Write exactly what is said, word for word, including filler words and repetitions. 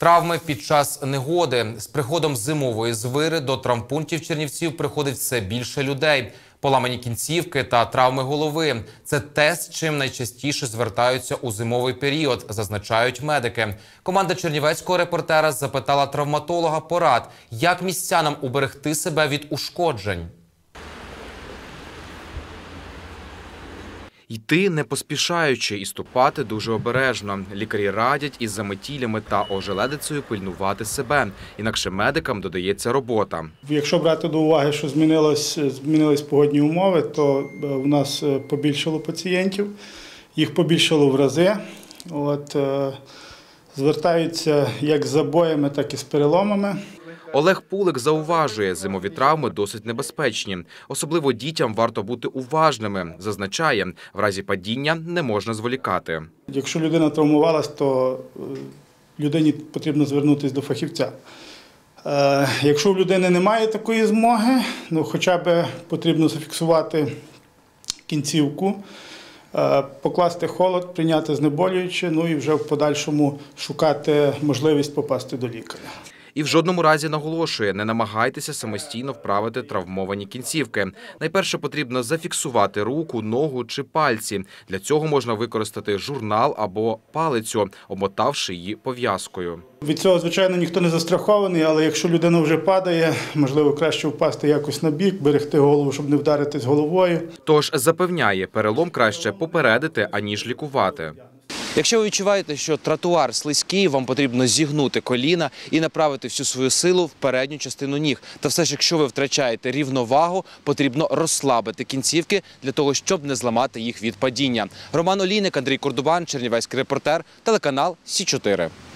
Травми під час негоди. З приходом зимової звири до травмпунктів Чернівців приходить все більше людей. Поламані кінцівки та травми голови – це те, з чим найчастіше звертаються у зимовий період, зазначають медики. Команда чернівецького репортера запитала травматолога порад, як містянам уберегти себе від ушкоджень. Йти не поспішаючи і ступати дуже обережно. Лікарі радять із заметілями та ожеледицею пильнувати себе, інакше медикам додається робота. Якщо брати до уваги, що змінилось, змінились погодні умови, то у нас побільшало пацієнтів, їх побільшало в рази. От, звертаються як з забоями, так і з переломами. Олег Пулик зауважує, зимові травми досить небезпечні. Особливо дітям варто бути уважними. Зазначає, в разі падіння не можна зволікати. Якщо людина травмувалась, то людині потрібно звернутися до фахівця. Якщо в людини немає такої змоги, ну хоча б потрібно зафіксувати кінцівку, покласти холод, прийняти знеболююче, ну і вже в подальшому шукати можливість попасти до лікаря. І в жодному разі наголошує, не намагайтеся самостійно вправити травмовані кінцівки. Найперше потрібно зафіксувати руку, ногу чи пальці. Для цього можна використати журнал або палицю, обмотавши її пов'язкою. Від цього, звичайно, ніхто не застрахований, але якщо людина вже падає, можливо, краще впасти якось на бік, берегти голову, щоб не вдаритись головою. Тож запевняє, перелом краще попередити, аніж лікувати. Якщо ви відчуваєте, що тротуар слизький, вам потрібно зігнути коліна і направити всю свою силу в передню частину ніг. Та все ж, якщо ви втрачаєте рівновагу, потрібно розслабити кінцівки для того, щоб не зламати їх від падіння. Роман Олійник, Андрій Кордубан, Чернівецький репортер, телеканал Сі чотири.